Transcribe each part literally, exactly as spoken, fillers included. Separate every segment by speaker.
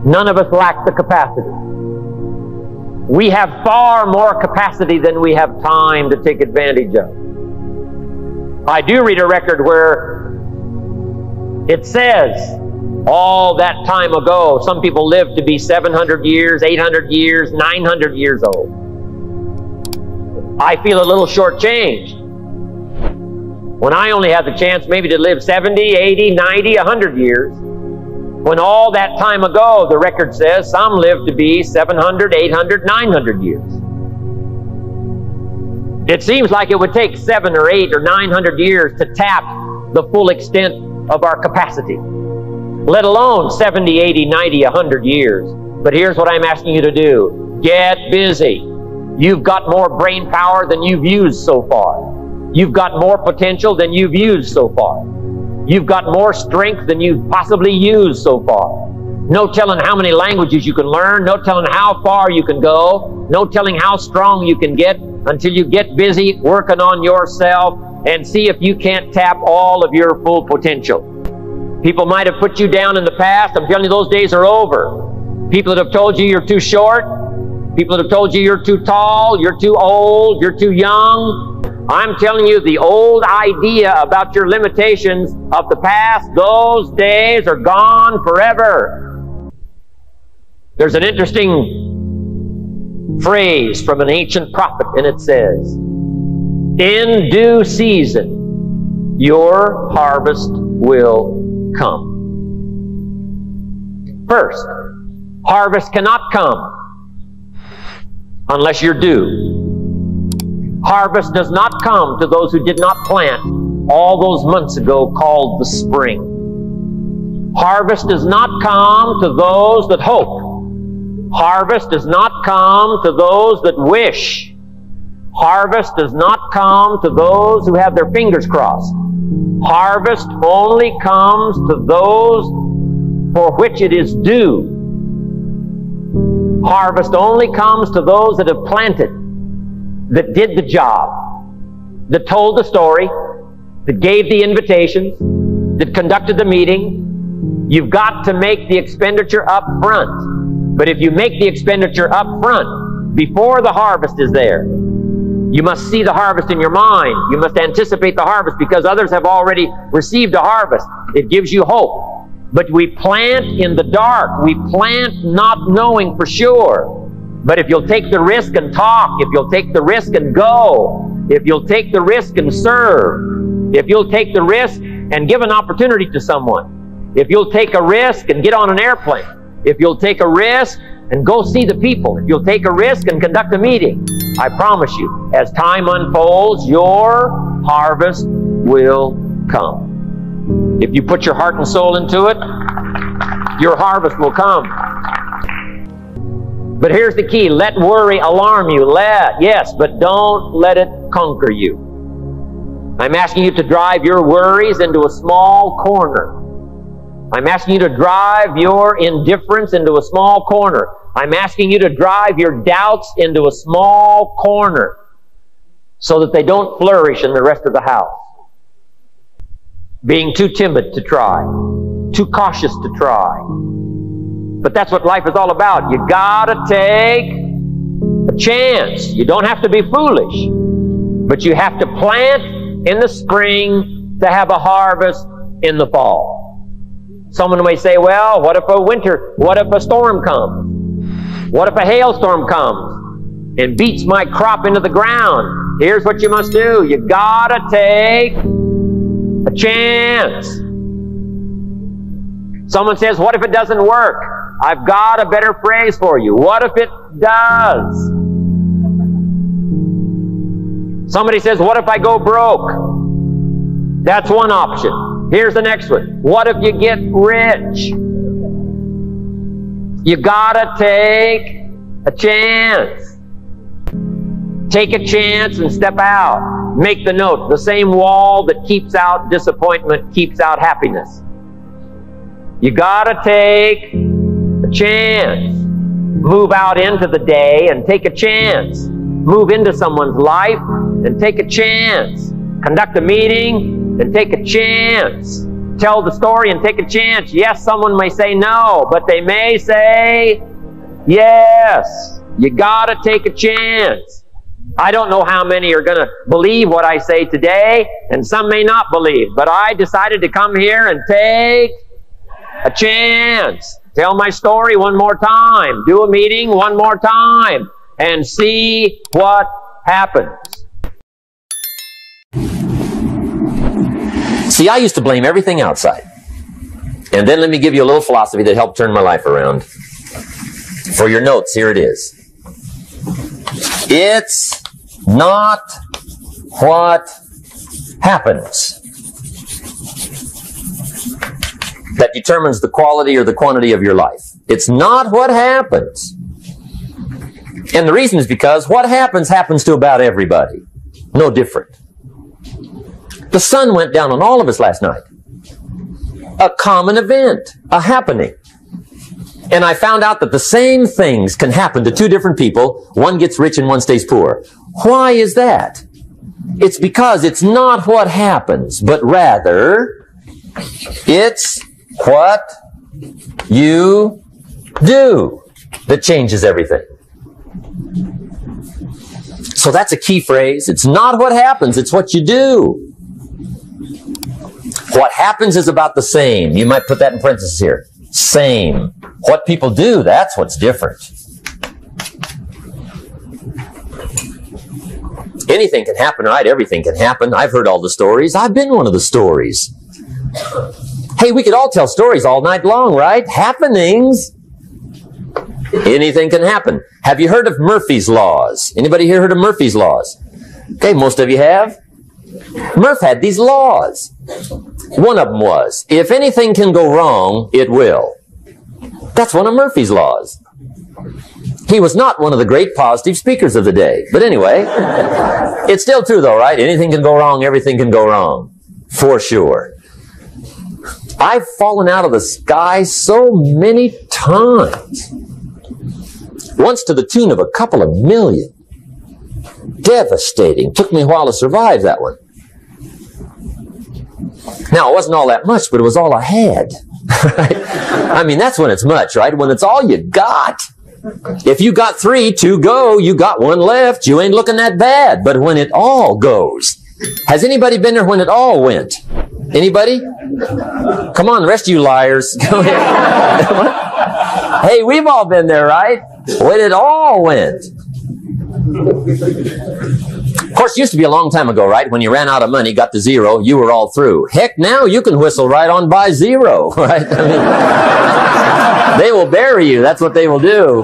Speaker 1: None of us lack the capacity. We have far more capacity than we have time to take advantage of. I do read a record where it says, all that time ago, some people lived to be seven hundred years, eight hundred years, nine hundred years old. I feel a little shortchanged when I only had the chance maybe to live seventy, eighty, ninety, a hundred years. When all that time ago, the record says, some lived to be seven hundred, eight hundred, nine hundred years. It seems like it would take seven or eight or nine hundred years to tap the full extent of our capacity, let alone seventy, eighty, ninety, a hundred years. But here's what I'm asking you to do. Get busy. You've got more brain power than you've used so far. You've got more potential than you've used so far. You've got more strength than you've possibly used so far. No telling how many languages you can learn, no telling how far you can go, no telling how strong you can get until you get busy working on yourself and see if you can't tap all of your full potential. People might have put you down in the past. I'm telling you, those days are over. People that have told you you're too short, people that have told you you're too tall, you're too old, you're too young. I'm telling you, the old idea about your limitations of the past, those days are gone forever. There's an interesting phrase from an ancient prophet, and it says, in due season, your harvest will come. First, harvest cannot come unless you're due. Harvest does not come to those who did not plant all those months ago called the spring. Harvest does not come to those that hope. Harvest does not come to those that wish. Harvest does not come to those who have their fingers crossed. Harvest only comes to those for which it is due. Harvest only comes to those that have planted, that did the job, that told the story, that gave the invitations, that conducted the meeting. You've got to make the expenditure up front. But if you make the expenditure up front, before the harvest is there, you must see the harvest in your mind. You must anticipate the harvest because others have already received a harvest. It gives you hope. But we plant in the dark. We plant not knowing for sure. But if you'll take the risk and talk, if you'll take the risk and go, if you'll take the risk and serve, if you'll take the risk and give an opportunity to someone, if you'll take a risk and get on an airplane, if you'll take a risk and go see the people, if you'll take a risk and conduct a meeting, I promise you, as time unfolds, your harvest will come. If you put your heart and soul into it, your harvest will come. But here's the key. Let worry alarm you. Let, yes, but don't let it conquer you. I'm asking you to drive your worries into a small corner. I'm asking you to drive your indifference into a small corner. I'm asking you to drive your doubts into a small corner so that they don't flourish in the rest of the house. Being too timid to try, too cautious to try. But that's what life is all about. You gotta take a chance. You don't have to be foolish, but you have to plant in the spring to have a harvest in the fall. Someone may say, well, what if a winter, what if a storm comes? What if a hailstorm comes and beats my crop into the ground? Here's what you must do. You gotta take a chance. Someone says, what if it doesn't work? I've got a better phrase for you. What if it does? Somebody says, what if I go broke? That's one option. Here's the next one. What if you get rich? You gotta take a chance. Take a chance and step out. Make the note. The same wall that keeps out disappointment keeps out happiness. You gotta take a chance. Move out into the day and take a chance. Move into someone's life and take a chance. Conduct a meeting and take a chance. tell the story and take a chance. Yes, someone may say no, but they may say yes. You gotta take a chance. I don't know how many are gonna believe what I say today, and some may not believe, but I decided to come here and take a chance. Tell my story one more time. Do a meeting one more time and see what happens. See, I used to blame everything outside. And then let me give you a little philosophy that helped turn my life around. For your notes, here it is. It's not what happens that determines the quality or the quantity of your life. It's not what happens. And the reason is because what happens, happens to about everybody. No different. The sun went down on all of us last night. A common event, a happening. And I found out that the same things can happen to two different people. One gets rich and one stays poor. Why is that? It's because it's not what happens, but rather it's what you do that changes everything. So that's a key phrase. It's not what happens, it's what you do. What happens is about the same. You might put that in parentheses here. Same. What people do, that's what's different. Anything can happen, right? Everything can happen. I've heard all the stories. I've been one of the stories. Hey, we could all tell stories all night long, right? Happenings. Anything can happen. Have you heard of Murphy's Laws? Anybody here heard of Murphy's Laws? Okay, most of you have. Murph had these laws. One of them was, if anything can go wrong, it will. That's one of Murphy's laws. He was not one of the great positive speakers of the day. But anyway, it's still true though, right? Anything can go wrong, everything can go wrong. For sure. I've fallen out of the sky so many times. Once to the tune of a couple of million. Devastating. Took me a while to survive that one. Now, it wasn't all that much, but it was all I had. Right? I mean, that's when it's much, right? When it's all you got. If you got three, two go, you got one left, you ain't looking that bad. But when it all goes, has anybody been there when it all went? Anybody? Come on, the rest of you liars. Go ahead. Hey, we've all been there, right? When it all went. Of course, it used to be a long time ago, right? When you ran out of money, got to zero, you were all through. Heck, now you can whistle right on by zero, right? I mean, they will bury you. That's what they will do.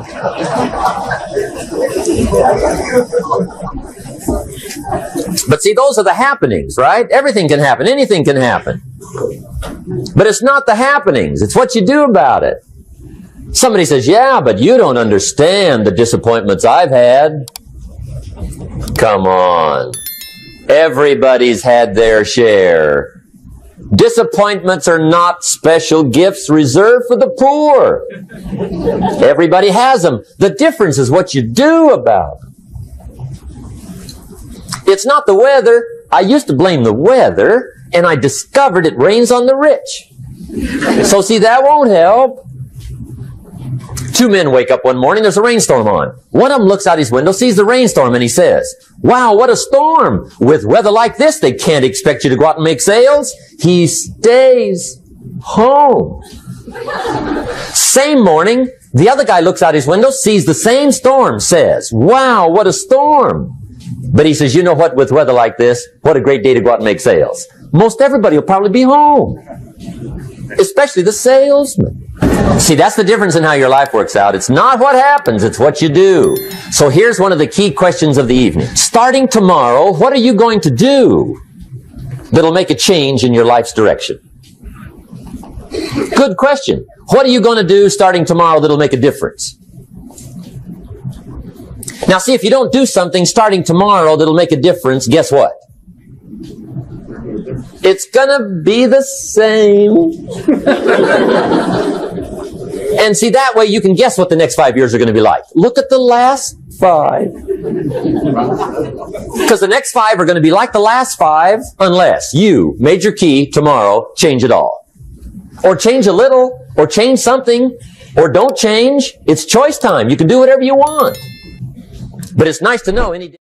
Speaker 1: But see, those are the happenings, right? Everything can happen. Anything can happen. But it's not the happenings. It's what you do about it. Somebody says, yeah, but you don't understand the disappointments I've had. Come on. Everybody's had their share. Disappointments are not special gifts reserved for the poor. Everybody has them. The difference is what you do about them. It's not the weather. I used to blame the weather, and I discovered it rains on the rich. So see, that won't help. Two men wake up one morning, there's a rainstorm on. One of them looks out his window, sees the rainstorm, and he says, wow, what a storm. With weather like this, they can't expect you to go out and make sales. He stays home. Same morning, the other guy looks out his window, sees the same storm, says, wow, what a storm. But he says, you know what, with weather like this, what a great day to go out and make sales. Most everybody will probably be home. Especially the salesman. See, that's the difference in how your life works out. It's not what happens, it's what you do. So here's one of the key questions of the evening. Starting tomorrow, what are you going to do that'll make a change in your life's direction? Good question. What are you going to do starting tomorrow that'll make a difference? Now see, if you don't do something starting tomorrow that'll make a difference, guess what? It's gonna be the same. And see, that way you can guess what the next five years are going to be like. Look at the last five. Because the next five are going to be like the last five unless you, major key, tomorrow, change it all. or change a little, or change something, or don't change. It's choice time. You can do whatever you want. But it's nice to know any